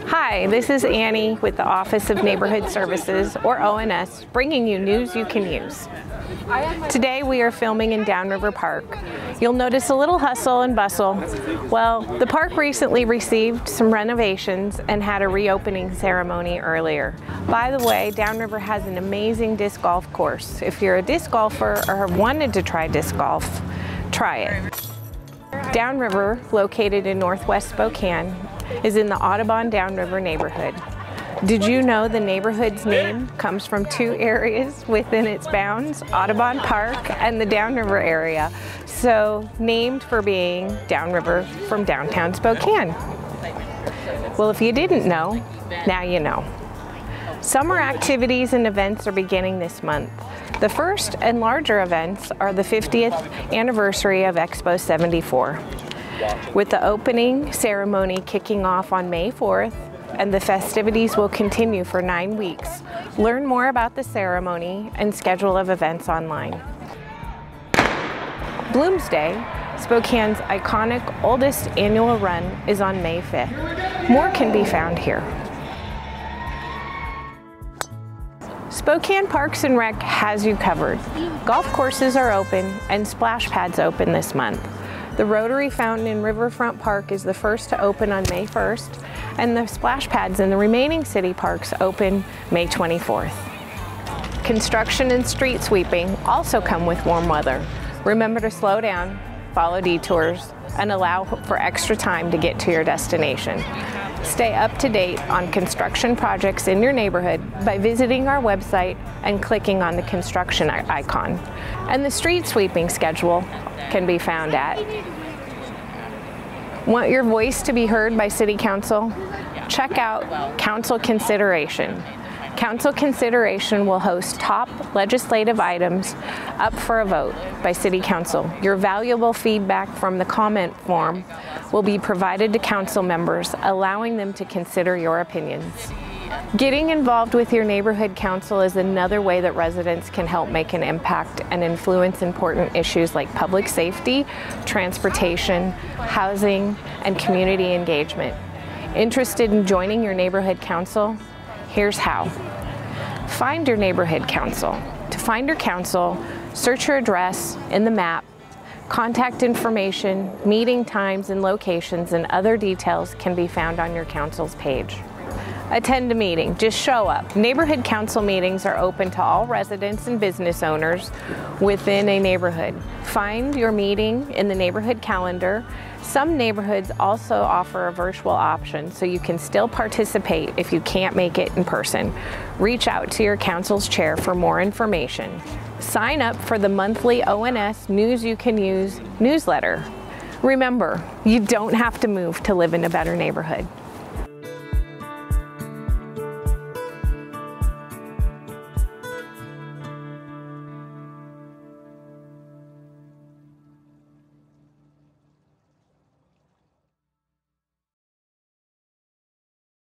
Hi, this is Annie with the Office of Neighborhood Services, or ONS, bringing you news you can use. Today we are filming in Downriver Park. You'll notice a little hustle and bustle. Well, the park recently received some renovations and had a reopening ceremony earlier. By the way, Downriver has an amazing disc golf course. If you're a disc golfer or have wanted to try disc golf, try it. Downriver, located in northwest Spokane, is in the Audubon Downriver neighborhood. Did you know the neighborhood's name comes from two areas within its bounds, Audubon Park and the Downriver area, so named for being downriver from downtown Spokane? Well, if you didn't know, now you know. Summer activities and events are beginning this month. The first and larger events are the 50th anniversary of Expo 74, with the opening ceremony kicking off on May 4th, and the festivities will continue for 9 weeks. Learn more about the ceremony and schedule of events online. Bloomsday, Spokane's iconic oldest annual run, is on May 5th. More can be found here. Spokane Parks and Rec has you covered. Golf courses are open and splash pads open this month. The Rotary Fountain in Riverfront Park is the first to open on May 1st, and the splash pads in the remaining city parks open May 24th. Construction and street sweeping also come with warm weather. Remember to slow down, follow detours, and allow for extra time to get to your destination. Stay up to date on construction projects in your neighborhood by visiting our website and clicking on the construction icon. And the street sweeping schedule can be found at. Want your voice to be heard by City Council? Check out Council Consideration. Council Consideration will host top legislative items up for a vote by City Council. Your valuable feedback from the comment form will be provided to council members, allowing them to consider your opinions. Getting involved with your neighborhood council is another way that residents can help make an impact and influence important issues like public safety, transportation, housing, and community engagement. Interested in joining your neighborhood council? Here's how. Find your neighborhood council. To find your council, search your address in the map. Contact information, meeting times and locations, and other details can be found on your council's page. Attend a meeting. Just show up. Neighborhood council meetings are open to all residents and business owners within a neighborhood. Find your meeting in the neighborhood calendar. Some neighborhoods also offer a virtual option, so you can still participate if you can't make it in person. Reach out to your council's chair for more information. Sign up for the monthly ONS News You Can Use newsletter. Remember, you don't have to move to live in a better neighborhood.